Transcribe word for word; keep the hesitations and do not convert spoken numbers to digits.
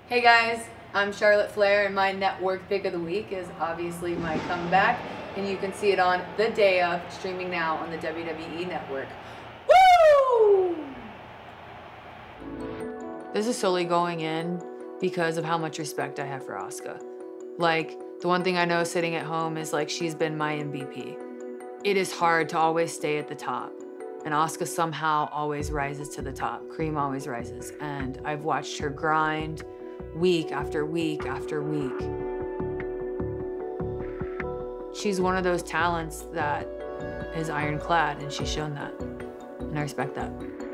Hey guys, I'm Charlotte Flair, and my network pick of the week is obviously my comeback, and you can see it on the day of, streaming now on the W W E Network. Woo! This is solely going in because of how much respect I have for Asuka. Like, the one thing I know sitting at home is like she's been my M V P. It is hard to always stay at the top, and Asuka somehow always rises to the top. Cream always rises, and I've watched her grind week after week after week. She's one of those talents that is ironclad, and she's shown that, and I respect that.